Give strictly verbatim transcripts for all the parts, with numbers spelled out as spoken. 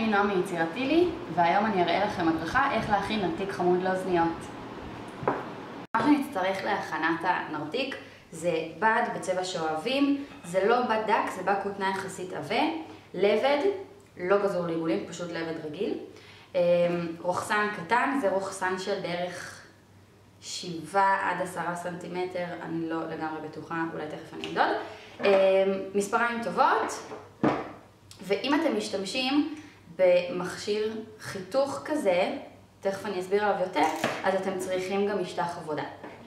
אני נועם מיצירתי, והיום אני אראה לכם הדרכה איך להכין נרתיק חמוד לאוזניות. מה שנצטרך להכנת הנרתיק זה בד בצבע שאוהבים, זה לא בד דק, זה בד כותנה יחסית עבה, לבד, לא גזור לעיגולים, פשוט לבד רגיל, רוחסן קטן, זה רוחסן של בערך שבעה עד עשרה סנטימטר, אני לא לגמרי בטוחה, אולי תכף אני אמדוד, מספריים טובות, ואם אתם משתמשים במכשיר חיתוך כזה, תכף אני אסביר עליו יותר, אז אתם צריכים גם משטח עבודה.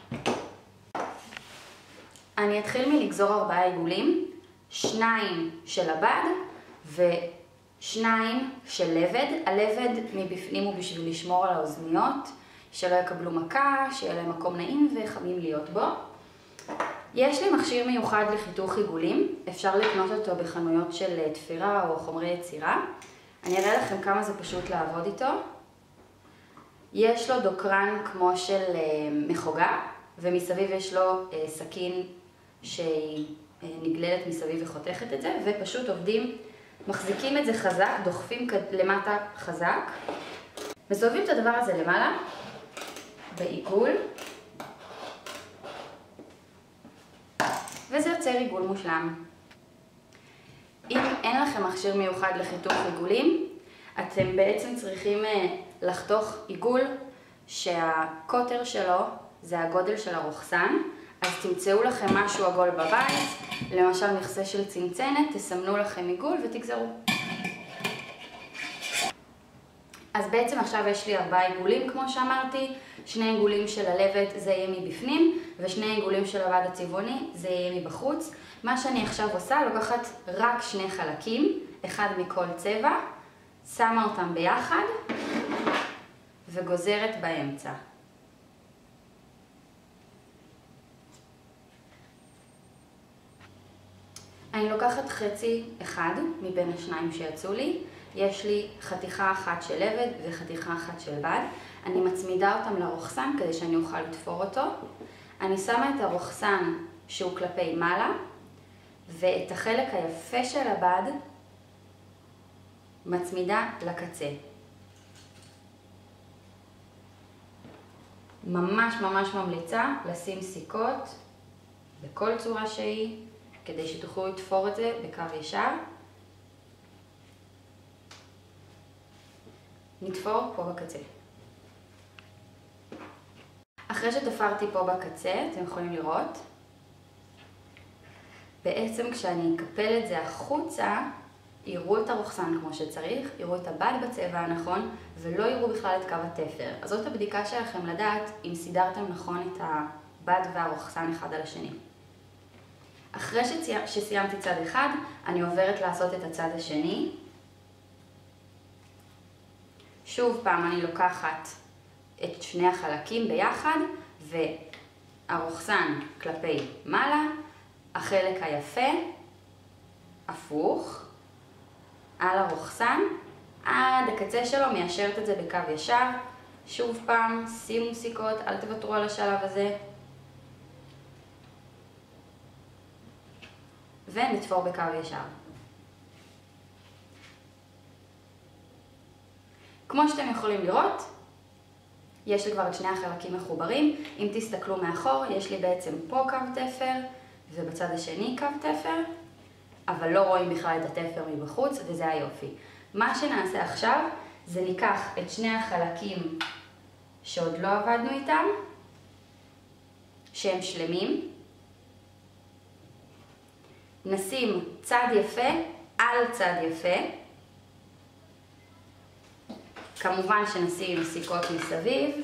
אני אתחיל מלגזור ארבעה עיגולים, שניים של הבד ושניים של לבד. הלבד מבפנים הוא בשביל לשמור על האוזניות, שלא יקבלו מכה, שיהיה להם מקום נעים וחמים להיות בו. יש לי מכשיר מיוחד לחיתוך עיגולים, אפשר לקנות אותו בחנויות של תפירה או חומרי יצירה. אני אראה לכם כמה זה פשוט לעבוד איתו. יש לו דוקרן כמו של מחוגה, ומסביב יש לו סכין שהיא נגללת מסביב וחותכת את זה, ופשוט עובדים, מחזיקים את זה חזק, דוחפים למטה חזק, מסובבים את הדבר הזה למעלה, בעיגול, וזה יוצר עיגול מושלם. אם אין לכם מכשיר מיוחד לחיתוך עיגולים, אתם בעצם צריכים לחתוך עיגול שהקוטר שלו זה הגודל של הרוחסן, אז תמצאו לכם משהו עגול בבית, למשל מכסה של צנצנת, תסמנו לכם עיגול ותגזרו. אז בעצם עכשיו יש לי ארבעה עיגולים כמו שאמרתי, שני עיגולים של הלבד זה יהיה מבפנים, ושני עיגולים של הבד הצבעוני זה יהיה מבחוץ. מה שאני עכשיו עושה, לוקחת רק שני חלקים, אחד מכל צבע, שמה אותם ביחד וגוזרת באמצע. אני לוקחת חצי אחד מבין השניים שיצאו לי, יש לי חתיכה אחת של לבד וחתיכה אחת של בד. אני מצמידה אותם לרוחסן כדי שאני אוכל לתפור אותו. אני שמה את הרוחסן שהוא כלפי מעלה, ואת החלק היפה של הבד מצמידה לקצה. ממש ממש ממליצה לשים סיכות בכל צורה שהיא, כדי שתוכלו לתפור את זה בקו ישר. נתפור פה בקצה. אחרי שתפרתי פה בקצה, אתם יכולים לראות, בעצם כשאני אקפל את זה החוצה, יראו את הרוחסן כמו שצריך, יראו את הבד בצבע הנכון, ולא יראו בכלל את קו התפר. אז זאת הבדיקה שלכם לדעת אם סידרתם נכון את הבד והרוחסן אחד על השני. אחרי שסיימתי צד אחד, אני עוברת לעשות את הצד השני. שוב פעם אני לוקחת את שני החלקים ביחד, והרוחסן כלפי מעלה, החלק היפה, הפוך, על הרוחסן, עד הקצה שלו, מיישרת את זה בקו ישר. שוב פעם, שימו סיכות, אל תוותרו על השלב הזה. ונתפור בקו ישר. כמו שאתם יכולים לראות, יש לי כבר את שני החלקים מחוברים. אם תסתכלו מאחור, יש לי בעצם פה קו תפר, ובצד השני קו תפר, אבל לא רואים בכלל את התפר מבחוץ, וזה היופי. מה שנעשה עכשיו, זה ניקח את שני החלקים שעוד לא עבדנו איתם, שהם שלמים, נשים צד יפה על צד יפה, כמובן שנשים סיכות מסביב,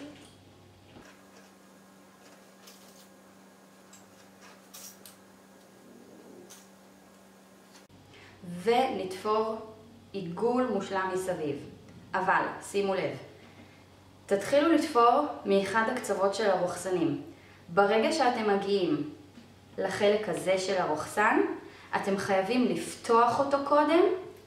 ונתפור עיגול מושלם מסביב. אבל שימו לב, תתחילו לתפור מאחד הקצוות של הרוחסנים. ברגע שאתם מגיעים לחלק הזה של הרוחסן, אתם חייבים לפתוח אותו קודם,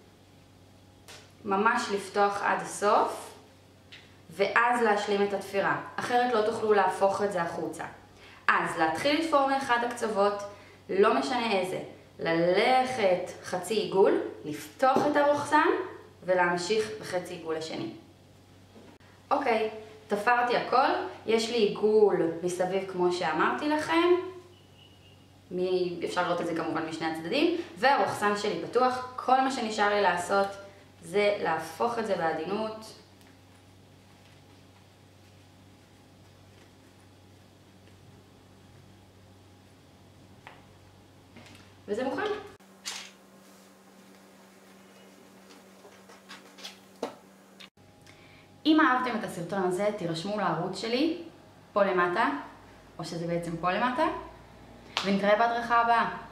ממש לפתוח עד הסוף, ואז להשלים את התפירה. אחרת לא תוכלו להפוך את זה החוצה. אז להתחיל לתפור מאחד הקצוות, לא משנה איזה, ללכת חצי עיגול, לפתוח את הרוחסן, ולהמשיך בחצי עיגול השני. אוקיי, תפרתי הכל, יש לי עיגול מסביב כמו שאמרתי לכם, מי, אפשר לראות את זה כמובן משני הצדדים, והרוחסן שלי פתוח. כל מה שנשאר לי לעשות זה להפוך את זה בעדינות. וזה מוכן. אם אהבתם את הסרטון הזה, תירשמו לערוץ שלי, פה למטה, או שזה בעצם פה למטה, ונתראה בהדרכה הבאה.